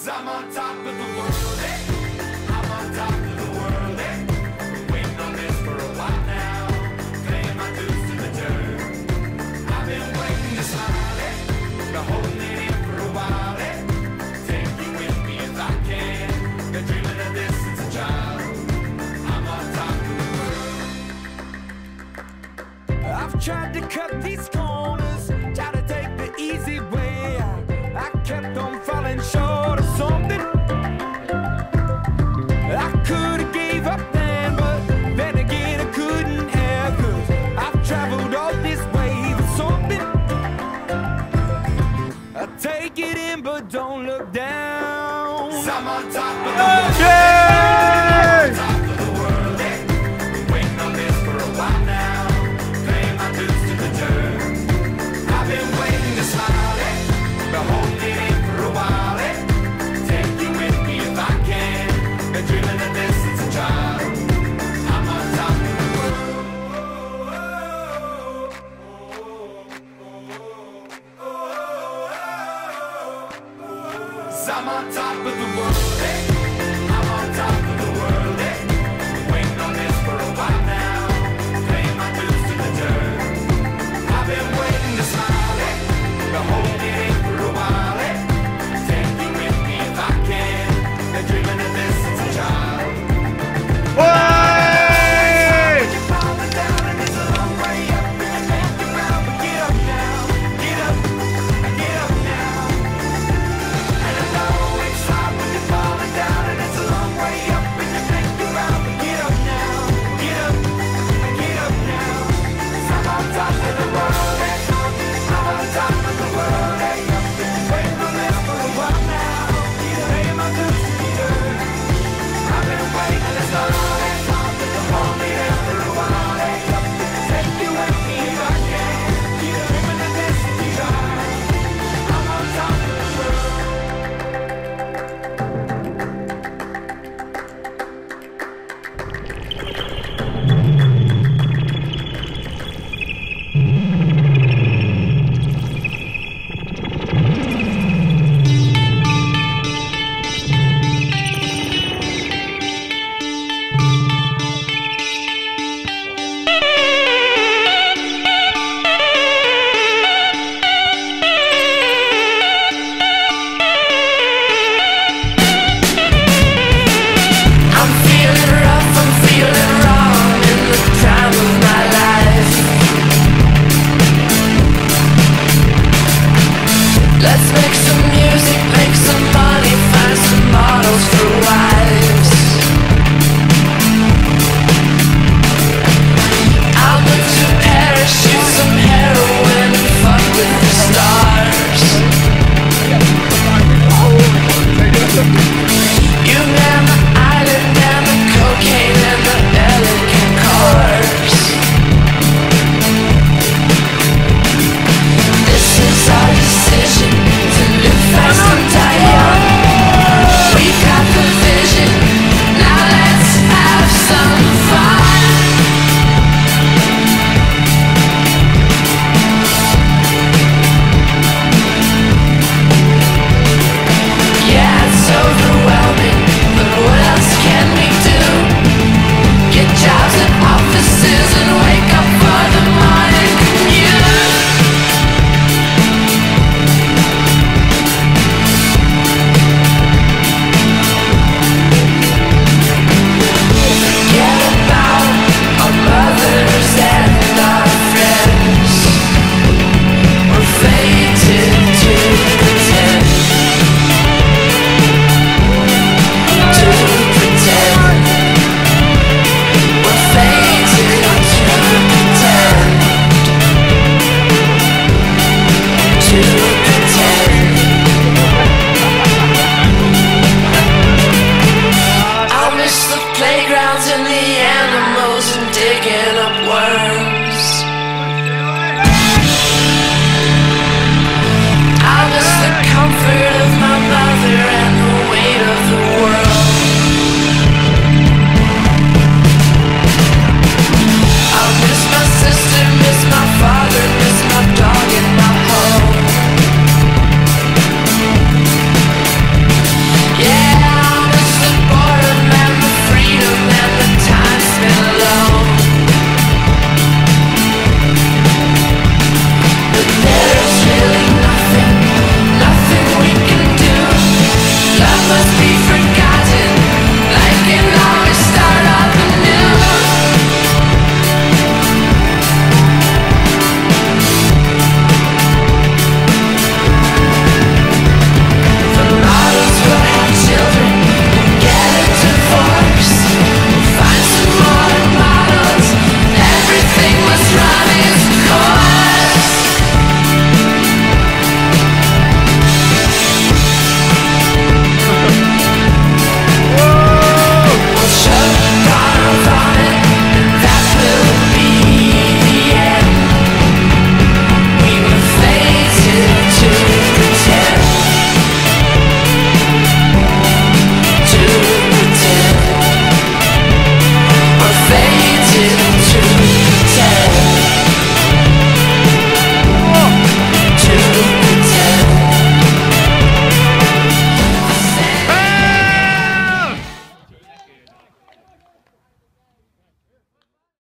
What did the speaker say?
I'm on top of the world, eh? I'm on top of the world, eh? Been waiting on this for a while now, paying my dues to the dirt. I've been waiting to smile, eh? Been holding it in for a while, eh? Take you with me if I can. Been dreaming of this since a child. I'm on top of the world. I've tried to cut these corners, tried to take the easy way. I kept on falling short of something. I could've gave up then, but then again I couldn't have, 'cause I've traveled all this way for something. I take it in but don't look down, 'cause I'm on top of the world. I'm on top of the world, eh? Been waiting on this for a while now, paying my dues to the dirt. I've been waiting to smile, eh? Been holding it in for a while, eh? Take you with me if I can. Been dreaming of this since a child. I'm on top of the world. 'Cause I'm on top of the world, eh?